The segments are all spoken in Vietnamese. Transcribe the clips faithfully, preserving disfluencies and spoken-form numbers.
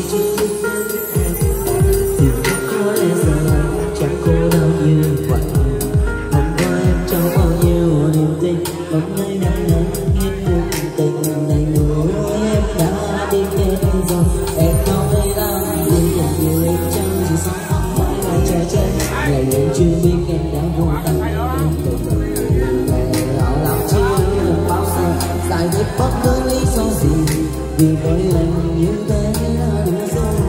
chưa biết đến em. Điều chắc có lẽ giờ chẳng cô đau như vậy. Hôm qua em cho bao nhiêu niềm tin, hôm nay đang nắng hết cuộc tình này nữa. Em đã đi hết rồi, em không thấy đâu nhưng nhận nhiều em chẳng chỉ sống không phải là trẻ trẻ. Ngày em chưa biết em đã vô tay em từ từ về họ làm chi được bao giờ giải thích bất cứ lý do gì, vì với anh như thế là đủ rồi.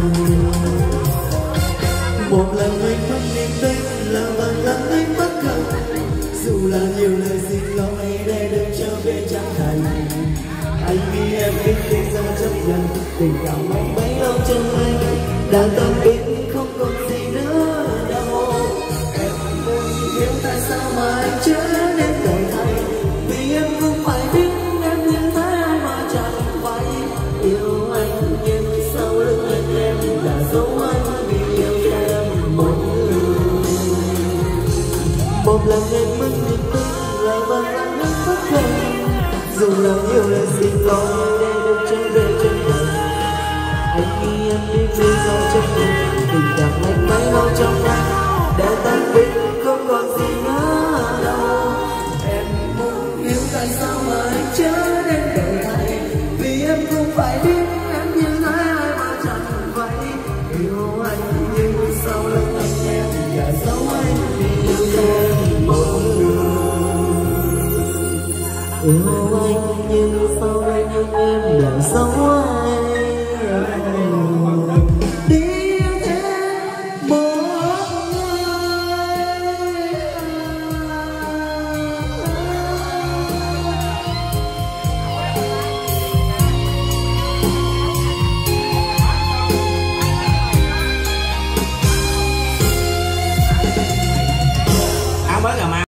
Một lần anh mất niềm tin là vạn lần anh bất cần, dù là nhiều lời xin lỗi để được trở về chẳng thành. Anh nghĩ em biết lý do chấp nhận tình cảm anh bấy lâu trong anh đã tâm biết không còn gì nữa đâu. Em muốn hiểu tại sao mà anh trở nên đổi thay, vì em không phải biết em như thế ai mà chẳng phải yêu anh. Nhưng sau lưng anh em là dấu anh vì yêu em một người. Một lần em mất niềm tin là vạn lần anh bất cần, dù là nhiều lời xin lỗi để được trở về chân thành. Anh nghĩ em biết lý do chấp nhận tình cảm anh mấy lâu trong anh để tan biết không còn gì nữa đâu. Em muốn hiểu tại sao mà anh trở nên đổi thay, vì em không phải biết em như thế ai mà chẳng phải yêu anh. Nhưng sau lưng anh em là dấu anh vì yêu em một người. Yêu anh nhưng sau đây anh em là dấu anh.